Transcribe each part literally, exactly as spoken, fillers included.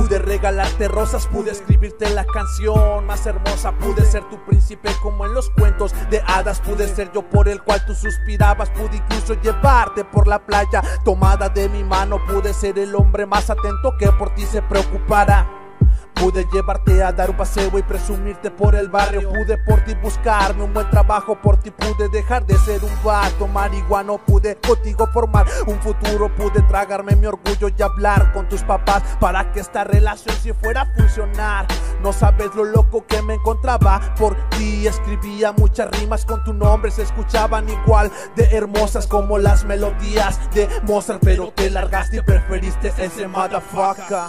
Pude regalarte rosas, pude escribirte la canción más hermosa. Pude ser tu príncipe como en los cuentos de hadas. Pude ser yo por el cual tú suspirabas. Pude incluso llevarte por la playa tomada de mi mano. Pude ser el hombre más atento que por ti se preocupara. Pude llevarte a dar un paseo y presumirte por el barrio. Pude por ti buscarme un buen trabajo. Por ti pude dejar de ser un vato marihuano. Pude contigo formar un futuro. Pude tragarme mi orgullo y hablar con tus papás para que esta relación si fuera a funcionar. No sabes lo loco que me encontraba por ti. Escribía muchas rimas con tu nombre. Se escuchaban igual de hermosas como las melodías de Mozart. Pero te largaste y preferiste ese motherfucker.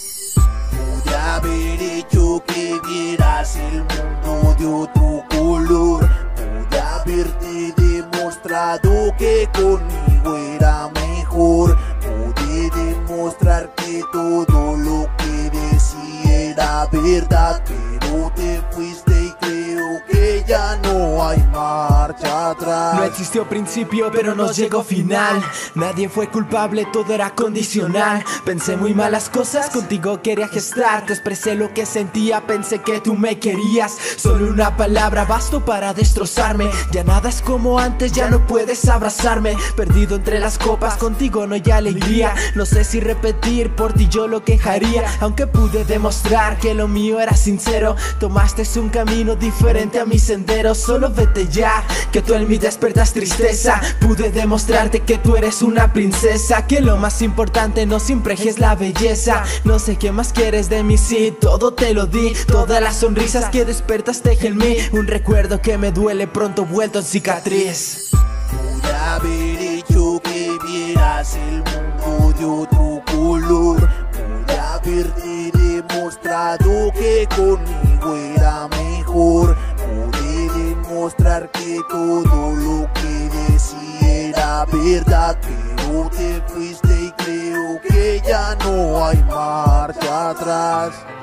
Pude haber hecho que vieras el mundo de otro color. Pude haberte demostrado que conmigo era mejor. Pude demostrar que todo lo que decía era verdad. Pero te fuiste y creo que ya no hay marcha atrás. No existió principio pero nos llegó final. Nadie fue culpable, todo era condicional. Pensé muy malas cosas, contigo quería gestar. Te expresé lo que sentía, pensé que tú me querías. Solo una palabra bastó para destrozarme. Ya nada es como antes, ya no puedes abrazarme. Perdido entre las copas, contigo no hay alegría. No sé si repetir, por ti yo lo quejaría. Aunque pude demostrar que lo mío era sincero. Tomaste un camino diferente a mi sendero. Solo vete ya, que tú en mí despertas tristeza. Pude demostrarte que tú eres una princesa. Que lo más importante no siempre es la belleza. No sé qué más quieres de mí, sí, todo te lo di. Todas las sonrisas que despertaste en mí. Un recuerdo que me duele pronto vuelto en cicatriz. Pude haber hecho que vieras el mundo de otro color. Pude haberte demostrado que conmigo era mejor. Pude demostrar que todo lo que decía era verdad. Pero te fuiste y creo que ya no hay marcha atrás.